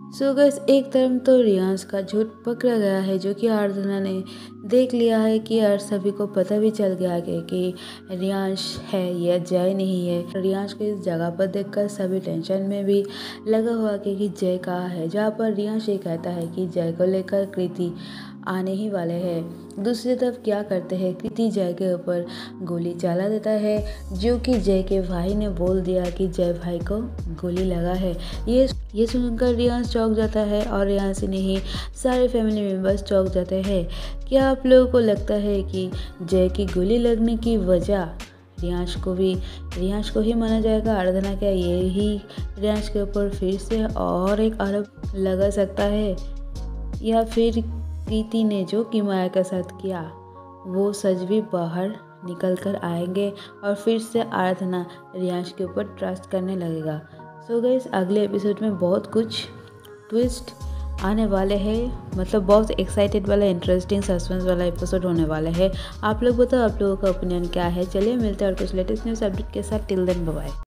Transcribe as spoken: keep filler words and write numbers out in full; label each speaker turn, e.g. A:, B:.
A: सो gas एक तरफ तो रियांश का झूठ पकड़ा गया है, जो कि आराधना ने देख लिया है कि और सभी को पता भी चल गया है कि रियांश है, यह जय नहीं है। रियांश को इस जगह पर देखकर सभी टेंशन में भी लगा हुआ कि, कि जय कहाँ है, जहाँ पर रियांश ये कहता है कि जय को लेकर कृति आने ही वाले हैं। दूसरी तरफ क्या करते हैं, कृति जय के ऊपर गोली चला देता है, जो कि जय के भाई ने बोल दिया कि जय भाई को गोली लगा है। ये ये सुनकर रियांश चौंक जाता है और रियांश ही नहीं सारे फैमिली मेम्बर्स चौंक जाते हैं। क्या आप लोगों को लगता है कि जय की गोली लगने की वजह रियांश को भी रियांश को ही माना जाएगा? आराधना क्या ये ही रियांश के ऊपर फिर से और एक आरोप लगा सकता है, या फिर कृति ने जो कि माया के साथ किया वो सच भी बाहर निकल कर आएंगे और फिर से आराधना रियांश के ऊपर ट्रस्ट करने लगेगा? सो गाइस अगले एपिसोड में बहुत कुछ ट्विस्ट आने वाले हैं, मतलब बहुत एक्साइटेड वाला इंटरेस्टिंग सस्पेंस वाला एपिसोड होने वाला है। आप लोग बताओ आप लोगों का ओपिनियन क्या है। चलिए मिलते हैं और कुछ लेटेस्ट न्यूज़ अपडेट के साथ। Till then bye bye.